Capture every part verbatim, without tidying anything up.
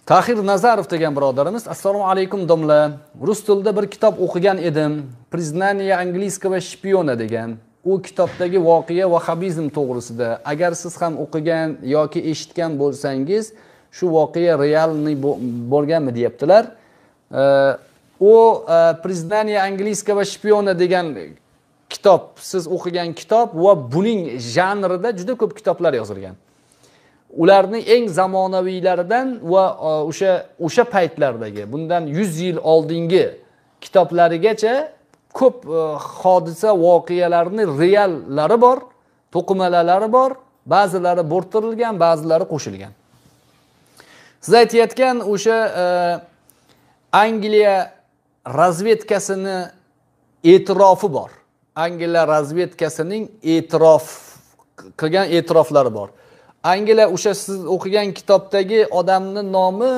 Tahir Nazarov degan birodarimiz, assalomu alaykum domla. Rus tilida bir kitob o'qigan edim. Признание английского шпиона degan. U kitobdagi voqea vahabizm to'g'risida. Agar siz ham o'qigan yoki eshitgan bo'lsangiz, shu voqea realniy bo'lganmi deyaptilar. U Признание английского шпиона degan kitob, siz o'qigan kitob va buning janrida juda ko'p kitoblar yozilgan. Ularning eng zamonaviylaridan va o'sha o'sha paytlardagi, bundan yuz yil oldingi kitoblarigacha ko'p hodisa voqealarning reallari bor, to'qimalari bor, ba'zilari bo'rttirilgan, ba'zilari qo'shilgan. Siz aytayotgan o'sha Angliya razvedkasini e'tirofi bor. Angliya razvedkasining e'tirof qilgan e'tiroflari bor. Angliya o'sha siz o'qigan kitobdagi odamning nomi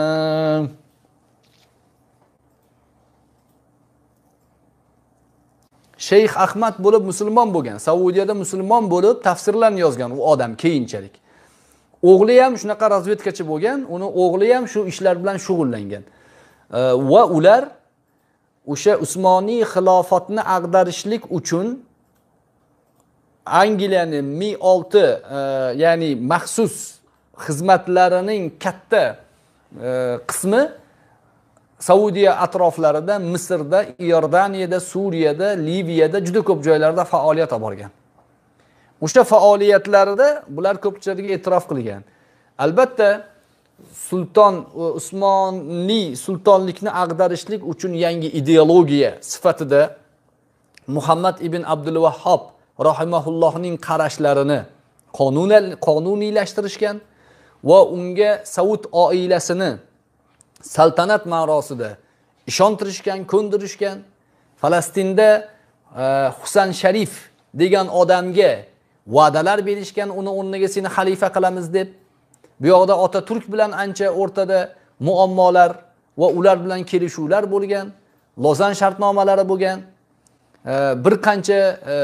Sheyx Ahmad bo'lib musulmon bo'lgan. Saudiyada musulmon bo'lib tafsirlarni yozgan u odam keyinchalik. O'g'li ham shunaqa razvedkachi bo'lgan, uni o'g'li ham shu ishlar bilan shug'ullangan. Va ular o'sha Usmoniy xilofatni ag'darishlik uchun Angliyaning ming olti ya'ni maxsus xizmatlarining katta qismi Saudiya atroflarida, Misrda, Iordaniyada, Suriyada, Liviyada juda ko'p joylarda faoliyat olib borgan. O'sha faoliyatlarida bular ko'pchiligiga e'tirof qilgan. Albatta, sulton Usmoniy sultonlikni ag'darishlik uchun yangi ideologiya sifatida Muhammad ibn Abdul Vahhab rahimahullohning qarashlarini qonuniylashtirishgan va unga Saud oilasini saltanat ma'rosida ishontirishgan, ko'ndirishgan. Falastinda Husan Sharif degan odamga va'dalar berishgan, uni o'rniga seni xalifa qilamiz deb. Bu yoqda Otaturk bilan ancha o'rtada muammolar va ular bilan kelishuvlar bo'lgan, Lozan shartnomalari bo'lgan. Bir qancha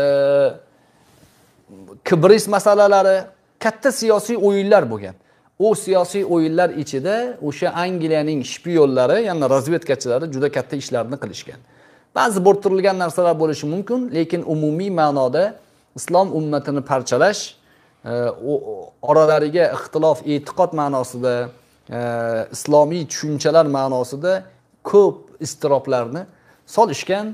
Kibris masalalari, katta siyosiy o'yinlar bo'lgan. O siyosiy o'yinlar ichida o'sha Angliyaning shpiyonlari, ya'ni razvedkachilari juda katta ishlarni qilishgan. Ba'zi bo'rttirilgan narsalar bo'lishi mumkin, lekin umumiy ma'noda islom ummatini parchalash, oralariga ixtilof e'tiqod ma'nosida, islomiy tushunchalar ma'nosida ko'p istiroblarni solishgan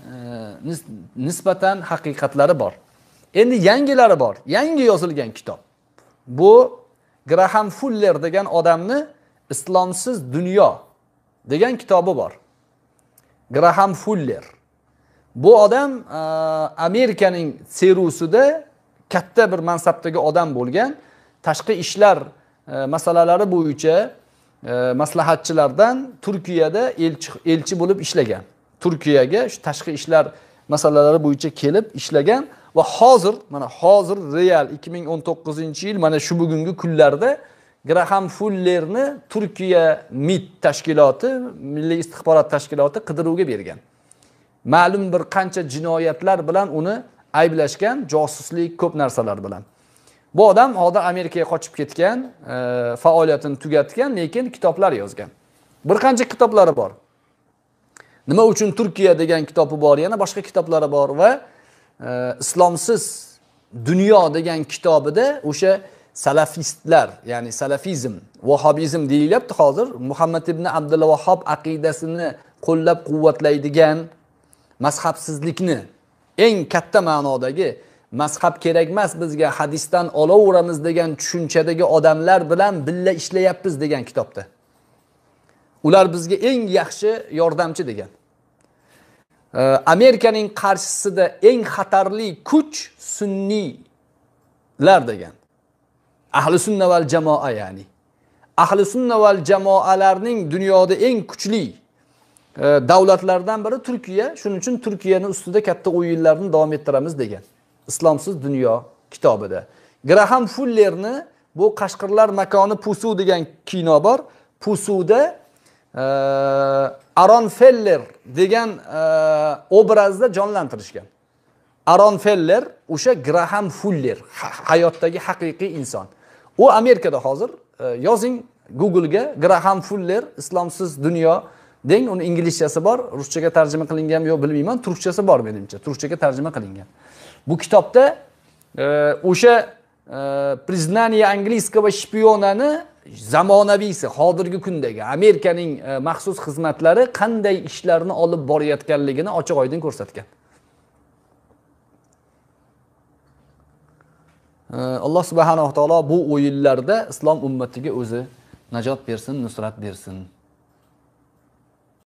nisbatan haqiqatlari bor. Endi yangilari bor. Yangi yozilgan kitob. Bu Graham Fuller degan odamni Islomsiz dunyo degan kitobi bor. Graham Fuller. Bu odam Amerikaning serusida katta bir mansabdagi odam bo'lgan. Tashqi ishlar masalalari bo'yicha maslahatchilardan Turkiyada elchi elchi bo'lib ishlagan. Turkiyaga shu tashqi ishlar masalalari bo'yicha kelib ishlagan va hozir, mana hozir real ikki ming o'n to'qqizinchi yil mana shu bugungi kunlarda Graham Fullerni Turkiya M I T tashkiloti, Milliy istixborot tashkiloti qidiruvga bergan. Ma'lum bir qancha jinoyatlar bilan uni ayblashgan, josuslik, ko'p narsalar bilan. Bu odam hozir Amerikaga qochib ketgan, faoliyatini tugatgan, lekin kitoblar yozgan. Bir qancha kitoblari bor. Nima uchun Turkiya degan kitobi bor, yana boshqa kitoblari bor va Islomsiz dunyo degan kitobida o'sha salafistlar, ya'ni salafizm, vahabizm deyilyapti hozir, Muhammad ibn Abdul Vahhab aqidasini qo'llab-quvvatlaydigan mazhabsizlikni eng katta ma'nodagi mazhab kerak emas bizga, hadisdan olaveramiz degan tushunchadagi odamlar bilan billa ishlayapmiz degan kitobda. Ular bizga eng yaxshi yordamchi degan. Amerikaning qarshisida eng xatarli kuch sunniylar degan. Ahli sunna val jamoa, ya'ni ahli sunna val jamoalarning dunyoda eng kuchli davlatlardan biri Turkiya. Shuning uchun Turkiyani ustida katta o'yinlarni davom ettiramiz degan. Islomsiz dunyo kitobida. Graham Fullerni bu Qashqirlar makoni Pusu degan kino bor. Pusuda Aron Feller degan obrazda jonlantirishgan. Aron Feller o'sha Graham Fuller hayotdagi haqiqiy inson. U Amerikada hozir, yozing Google'ga Graham Fuller Islomsiz dunyo deng, uni inglizchasi bor, ruschaga tarjima qilingan yo'q bilmayman, turkchasi bor menimcha, turkchaga tarjima qilingan. Bu kitobda o'sha признание angliskого shpionani zamonaviysi, hozirgi kundagi Amerikaning maxsus xizmatlari qanday ishlarni olib borayotganligini ochiq-oydin ko'rsatgan. Alloh subhanahu va taolo bu o'yinlarda islom ummatiga o'zi najot bersin, nusrat bersin.